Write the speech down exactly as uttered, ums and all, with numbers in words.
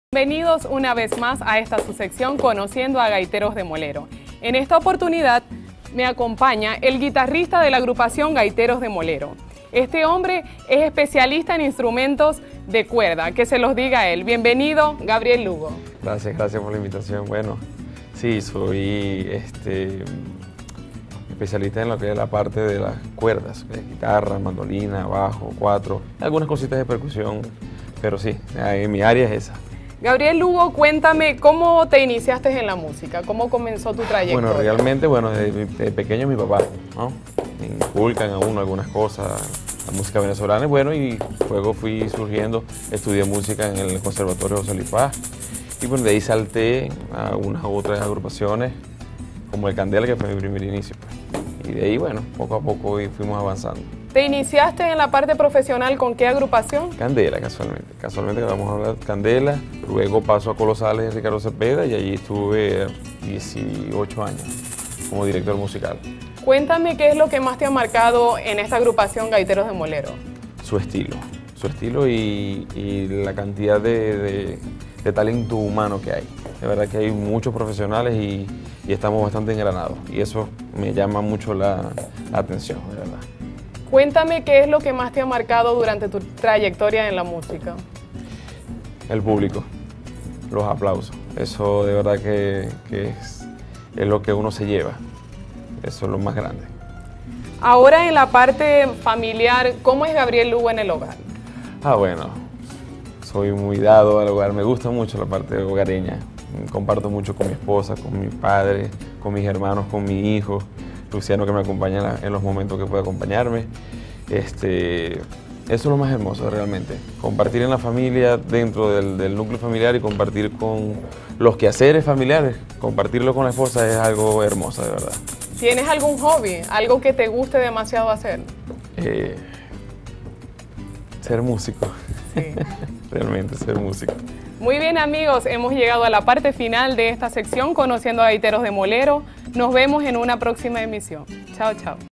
Bienvenidos una vez más a esta su sección Conociendo a Gaiteros de Molero. En esta oportunidad me acompaña el guitarrista de la agrupación Gaiteros de Molero. Este hombre es especialista en instrumentos de cuerda, que se los diga él. Bienvenido, Gabriel Lugo. Gracias, gracias por la invitación. Bueno, sí, soy este, especialista en lo que es la parte de las cuerdas, guitarra, mandolina, bajo, cuatro, algunas cositas de percusión, pero sí, mi área es esa. Gabriel Lugo, cuéntame, ¿cómo te iniciaste en la música? ¿Cómo comenzó tu trayectoria? Bueno, realmente, bueno, desde, desde pequeño mi papá, ¿no? Me inculcan a uno algunas cosas, la música venezolana, y bueno, y luego fui surgiendo, estudié música en el Conservatorio José Luis Paz, y bueno, de ahí salté a unas otras agrupaciones, como el Candela, que fue mi primer inicio, pues. Y de ahí, bueno, poco a poco fuimos avanzando. ¿Te iniciaste en la parte profesional con qué agrupación? Candela, casualmente. Casualmente que vamos a hablar de Candela, luego paso a Colosales de Ricardo Cepeda y allí estuve dieciocho años como director musical. Cuéntame qué es lo que más te ha marcado en esta agrupación Gaiteros de Molero. Su estilo, su estilo y, y la cantidad de, de, de talento humano que hay. De verdad que hay muchos profesionales y, y estamos bastante engranados y eso me llama mucho la, la atención, de verdad. Cuéntame qué es lo que más te ha marcado durante tu trayectoria en la música. El público, los aplausos. Eso de verdad que, que es, es lo que uno se lleva. Eso es lo más grande. Ahora en la parte familiar, ¿cómo es Gabriel Lugo en el hogar? Ah, bueno, soy muy dado al hogar. Me gusta mucho la parte hogareña. Comparto mucho con mi esposa, con mi padre, con mis hermanos, con mi hijo. Luciano, que me acompaña en los momentos que puede acompañarme. Este, eso es lo más hermoso realmente, compartir en la familia, dentro del, del núcleo familiar y compartir con los quehaceres familiares, compartirlo con la esposa es algo hermoso, de verdad. ¿Tienes algún hobby, algo que te guste demasiado hacer? Eh, ser músico, sí. Realmente ser músico. Muy bien amigos, hemos llegado a la parte final de esta sección Conociendo a Gaiteros de Molero. Nos vemos en una próxima emisión. Chao, chao.